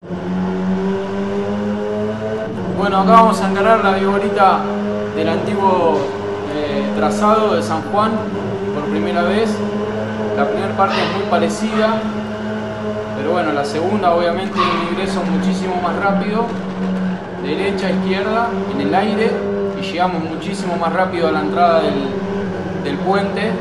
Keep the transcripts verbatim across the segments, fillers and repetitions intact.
Bueno, acá vamos a encarar la viborita del antiguo eh, trazado de San Juan por primera vez. La primera parte es muy parecida, pero bueno, la segunda obviamente un ingreso muchísimo más rápido, derecha, izquierda, en el aire, y llegamos muchísimo más rápido a la entrada del, del puente.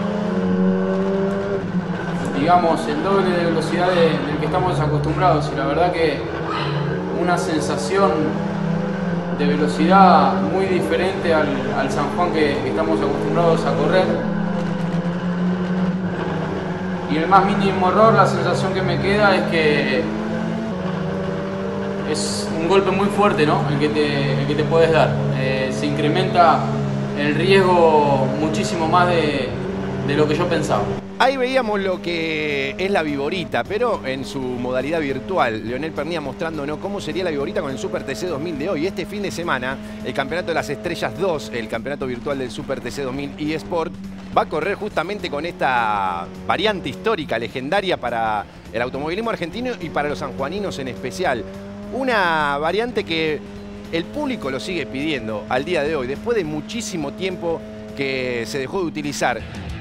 Digamos, el doble de velocidad de, del que estamos acostumbrados, y la verdad que una sensación de velocidad muy diferente al, al San Juan que, que estamos acostumbrados a correr. Y el más mínimo error, la sensación que me queda es que es un golpe muy fuerte, ¿no? el, que te, el que te puedes dar. Eh, se incrementa el riesgo muchísimo más de, de lo que yo pensaba. Ahí veíamos lo que es la viborita, pero en su modalidad virtual. Leonel Pernía mostrándonos cómo sería la viborita con el Super T C dos mil de hoy. Este fin de semana, el Campeonato de las Estrellas dos, el campeonato virtual del Super T C dos mil eSport, va a correr justamente con esta variante histórica, legendaria para el automovilismo argentino y para los sanjuaninos en especial. Una variante que el público lo sigue pidiendo al día de hoy, después de muchísimo tiempo que se dejó de utilizar.